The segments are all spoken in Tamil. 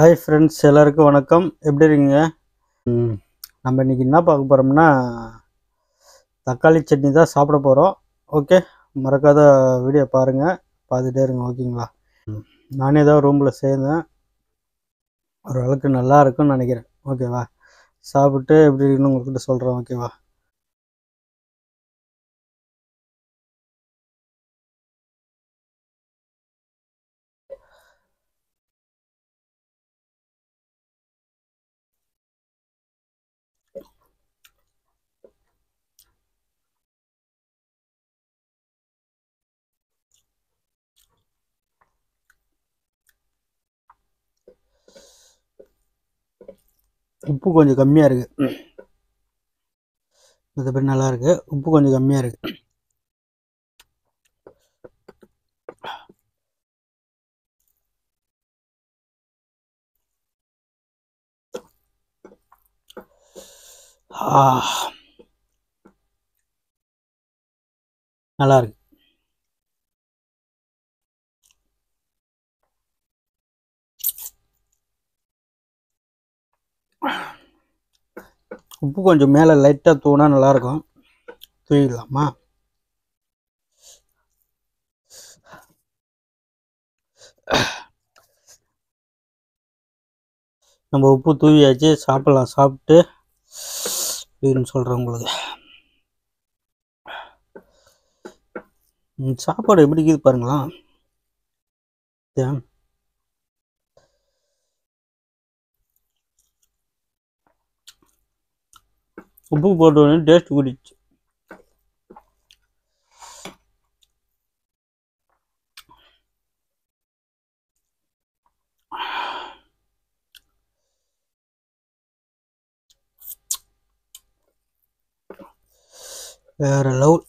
ஹாய் ஃப்ரெண்ட்ஸ், எல்லாருக்கும் வணக்கம். எப்படி இருக்கீங்க? நம்ம இன்றைக்கி என்ன பார்க்க போகிறோம்னா தக்காளி சட்னி தான் சாப்பிட போகிறோம். ஓகே, மறக்காத வீடியோ பாருங்கள், பார்த்துட்டே இருங்க. ஓகேங்களா? நானே தான் ரூமில் சேர்ந்தேன், ஓரளவுக்கு நல்லா இருக்குன்னு நினைக்கிறேன். ஓகேவா? சாப்பிட்டு எப்படி இருக்குன்னு உங்கள்கிட்ட சொல்கிறேன். ஓகேவா? உப்பு கொஞ்சம் கம்மியாக இருக்குது, மற்றபடி நல்லா இருக்குது. உப்பு கொஞ்சம் கம்மியாக இருக்குது. நல்லா இருக்கு. உப்பு கொஞ்சம் மேலே லைட்டாக தூணா நல்லாயிருக்கும். தூவிடலாமா? நம்ம உப்பு தூவியாச்சு, சாப்பிடலாம். சாப்பிட்டு அப்படின்னு சொல்கிறேன் உங்களுக்கு. சாப்பாடு எப்படி இருக்குது பாருங்களா. உப்பு போட்ட உடனே டேஸ்ட் கூடிச்சு. வேற லெவல்.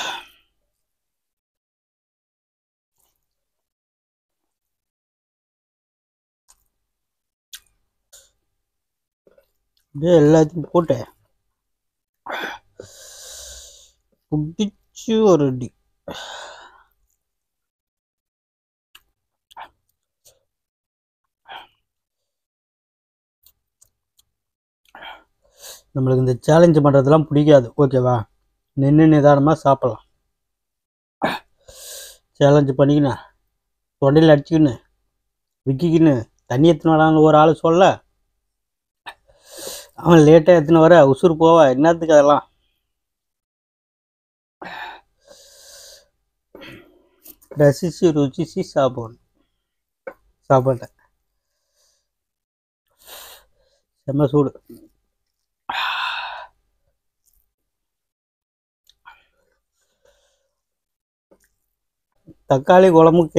எல்லாத்தையும் போட்டு குடிச்சு ஒரு அடி. நம்மளுக்கு இந்த சேலஞ்சு பண்ணுறதுலாம் பிடிக்காது. ஓகேவா? நின்று நிதானமாக சாப்பிட்லாம். சேலஞ்சு பண்ணிக்கின்னு தொண்டையில் அடிச்சுக்கின்னு விக்கிக்கின்னு தண்ணி எத்தனை வரான்னு ஒரு ஆள் சொல்ல, அவன் லேட்டாக எத்தனை வர உசுறு போவா. என்னத்துக்கு அதெல்லாம்? ரசிச்சு ருசிச்சு சாப்பிடணும். சாப்பாட்டை செம்ம சூடு. தக்காளி குழம்புக்கு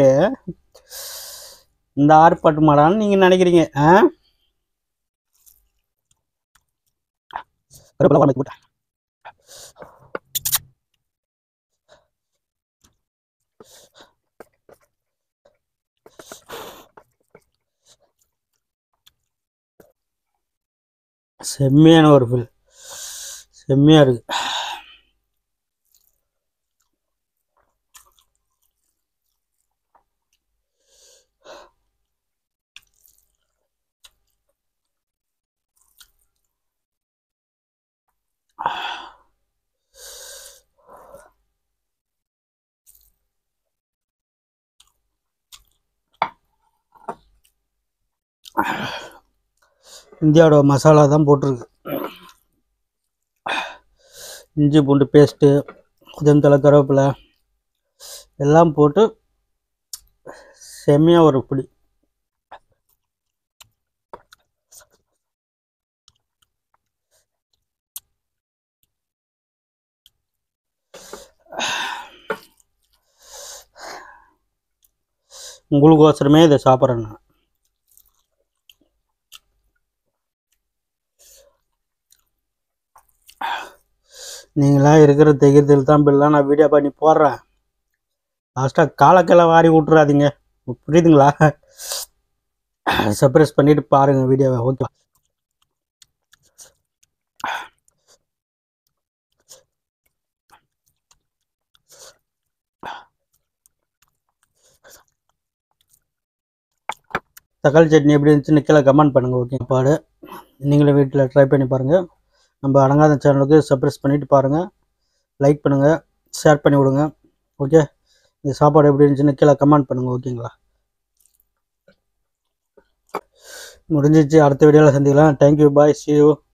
இந்த ஆர்ப்பாட்டு மாடான்னு நீங்கள் நினைக்கிறீங்க? போட்டேன். செம்மையான ஒரு ஃபீல், செம்மையாக இருக்கு. இந்தியாவோட மசாலா தான் போட்டிருக்கு. இஞ்சி பூண்டு பேஸ்ட்டு, உதயந்தலை, கருவேப்பிலை எல்லாம் போட்டு செம்மையாக ஒரு பிடி. உங்களுக்கோசரமே இதை சாப்பிட்றேன் நான். நீங்களாம் இருக்கிற தைரியத்தில் தான் இப்படிலாம் நான் வீடியோ பண்ணி போடுறேன். லாஸ்ட்டாக காலக்கெல்லாம் வாரி விட்றாதீங்க, புரியுதுங்களா? சர்ப்ரைஸ் பண்ணிட்டு பாருங்க வீடியோவை. ஓகே, தக்காளி சட்னி எப்படி இருந்துச்சுன்னு கீழே கமெண்ட் பண்ணுங்கள். ஓகே, சாப்பாடு நீங்களும் வீட்டில் ட்ரை பண்ணி பாருங்கள். நம்ம அடங்காத சேனலுக்கு சப்ஸ்கிரைப் பண்ணிவிட்டு பாருங்கள், லைக் பண்ணுங்கள், ஷேர் பண்ணி விடுங்க. ஓகே, இந்த சாப்பாடு எப்படி இருந்துச்சுன்னு கீழே கமெண்ட் பண்ணுங்கள். ஓகேங்களா, முடிஞ்சிச்சு. அடுத்த வீடியோவில் சந்திக்கலாம். Thank you, bye, see you.